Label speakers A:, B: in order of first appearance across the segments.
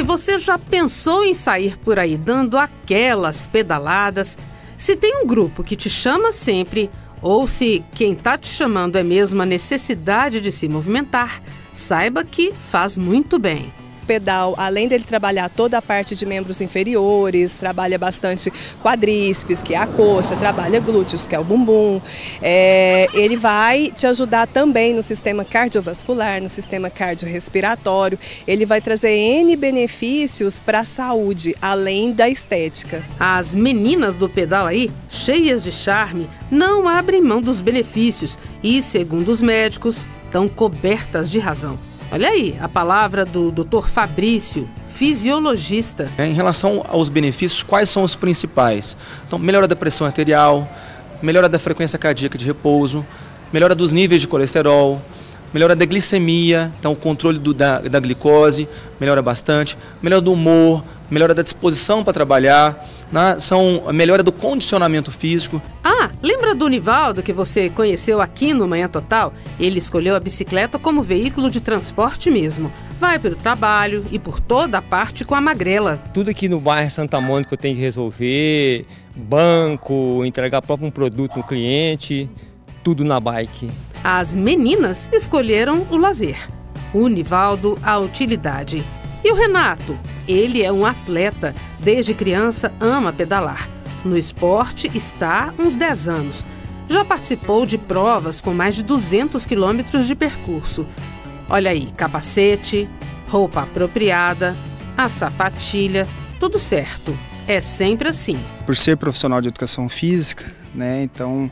A: você já pensou em sair por aí dando aquelas pedaladas, se tem um grupo que te chama sempre, ou se quem está te chamando é mesmo a necessidade de se movimentar, saiba que faz muito bem.
B: O pedal, além dele trabalhar toda a parte de membros inferiores, trabalha bastante quadríceps, que é a coxa, trabalha glúteos, que é o bumbum. Ele vai te ajudar também no sistema cardiovascular, no sistema cardiorrespiratório. Ele vai trazer N benefícios para a saúde, além da estética.
A: As meninas do pedal aí, cheias de charme, não abrem mão dos benefícios e, segundo os médicos, estão cobertas de razão. Olha aí, a palavra do Dr. Fabrício, fisiologista.
C: Em relação aos benefícios, quais são os principais? Então, melhora da pressão arterial, melhora da frequência cardíaca de repouso, melhora dos níveis de colesterol, melhora da glicemia, então o controle da glicose melhora bastante, melhora do humor, melhora da disposição para trabalhar, né? Melhora do condicionamento físico.
A: Ah, lembra do Nivaldo que você conheceu aqui no Manhã Total? Ele escolheu a bicicleta como veículo de transporte mesmo. Vai para o trabalho e por toda a parte com a magrela.
D: Tudo aqui no bairro Santa Mônica eu tenho que resolver, banco, entregar próprio um produto no cliente, tudo na bike.
A: As meninas escolheram o lazer, o Nivaldo a utilidade. E o Renato? Ele é um atleta, desde criança ama pedalar. No esporte está uns 10 anos. Já participou de provas com mais de 200 quilômetros de percurso. Olha aí, capacete, roupa apropriada, a sapatilha, tudo certo. É sempre assim.
E: Por ser profissional de educação física, né, então,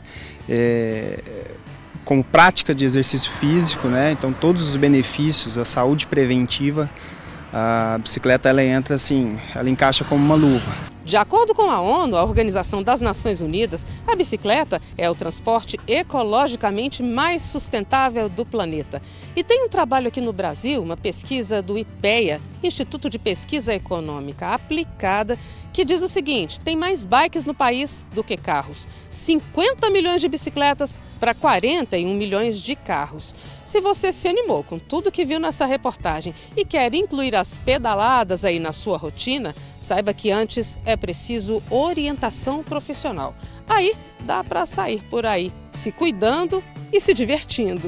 E: como prática de exercício físico, né, então todos os benefícios, a saúde preventiva, a bicicleta ela entra assim, ela encaixa como uma luva.
A: De acordo com a ONU, a Organização das Nações Unidas, a bicicleta é o transporte ecologicamente mais sustentável do planeta. E tem um trabalho aqui no Brasil, uma pesquisa do IPEA, Instituto de Pesquisa Econômica Aplicada, que diz o seguinte: tem mais bikes no país do que carros. 50 milhões de bicicletas para 41 milhões de carros. Se você se animou com tudo que viu nessa reportagem e quer incluir as pedaladas aí na sua rotina, saiba que antes é preciso orientação profissional. Aí dá para sair por aí, se cuidando e se divertindo.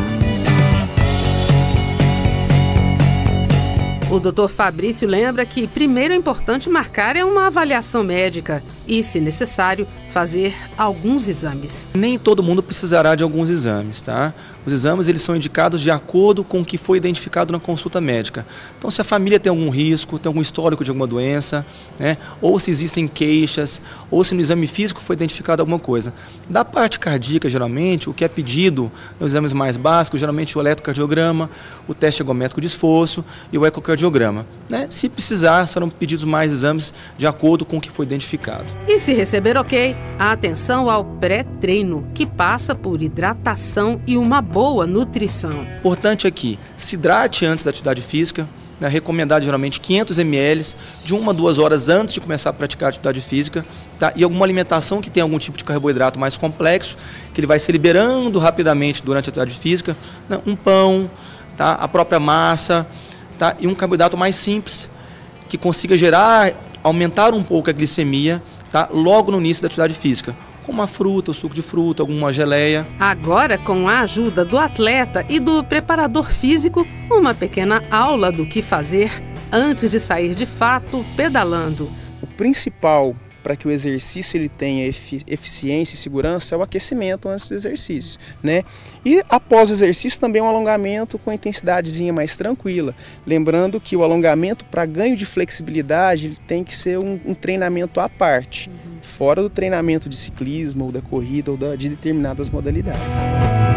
A: O Dr. Fabrício lembra que primeiro é importante marcar uma avaliação médica e, se necessário, fazer alguns exames.
C: Nem todo mundo precisará de alguns exames, tá? Os exames eles são indicados de acordo com o que foi identificado na consulta médica. Então, se a família tem algum risco, tem algum histórico de alguma doença, né? Ou se existem queixas, ou se no exame físico foi identificado alguma coisa. Da parte cardíaca, geralmente, o que é pedido nos exames mais básicos, geralmente o eletrocardiograma, o teste ergométrico de esforço e o ecocardiograma, né? Se precisar, serão pedidos mais exames de acordo com o que foi identificado.
A: E se receber ok, atenção ao pré-treino, que passa por hidratação e uma boa nutrição.
C: Importante aqui, se hidrate antes da atividade física, né? Recomendado geralmente 500 ml de 1 a 2 horas antes de começar a praticar a atividade física, tá? E alguma alimentação que tem algum tipo de carboidrato mais complexo, que ele vai se liberando rapidamente durante a atividade física, né? Um pão, tá? A própria massa, tá? E um carboidrato mais simples, que consiga aumentar um pouco a glicemia, tá? Logo no início da atividade física, como uma fruta, o suco de fruta, alguma geleia.
A: Agora, com a ajuda do atleta e do preparador físico, uma pequena aula do que fazer antes de sair de fato pedalando.
E: O principal para que o exercício ele tenha eficiência e segurança é o aquecimento antes do exercício, né? E após o exercício também um alongamento com intensidadezinha mais tranquila. Lembrando que o alongamento para ganho de flexibilidade ele tem que ser um treinamento à parte, fora do treinamento de ciclismo ou da corrida ou de determinadas modalidades.